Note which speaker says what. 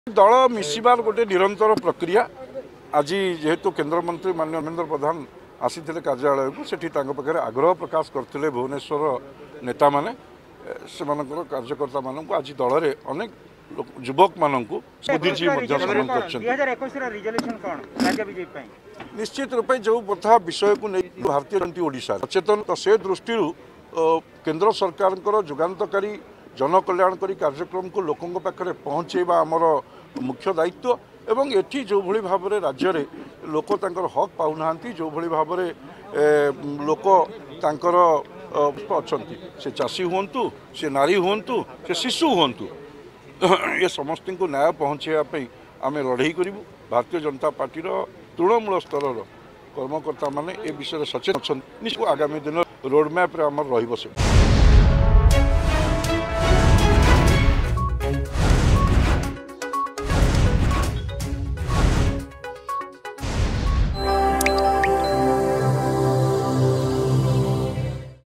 Speaker 1: दल मिसिबार गोटे निरंतर प्रक्रिया। आज जेहेतु केन्द्रमंत्री माननीय धर्मेंद्र प्रधान आसी कार्यालय को सेठी पाखे आग्रह प्रकाश करते भुवनेश्वर नेता माने से कार्यकर्ता मानक आज दल में अनेक युवक मानक निश्चित रूपे जो प्रथा विषय को नहीं भारतीय जनता ओडिशा सचेतन तो से दृष्टि केंद्र सरकार जुगान्तकारी जनकल्याणकारी कार्यक्रम को लोकों पाखे पहुँचेबा आमर मुख्य दायित्व एवं एठी जो भली भाव में राज्य में लोक तांकर हक पाऊना जो भली भाव में लोक तांकर अच्छी से चाषी हूँ से नारी हूँ से शिशु हूँ ये समस्त को न्याय पहुँचापी आम लड़ाई करूँ। भारतीय जनता पार्टी तृणमूल स्तर कर्मकर्ता माने ए विषय सचेतन अच्छा आगामी दिन रोडमैप आमर रही।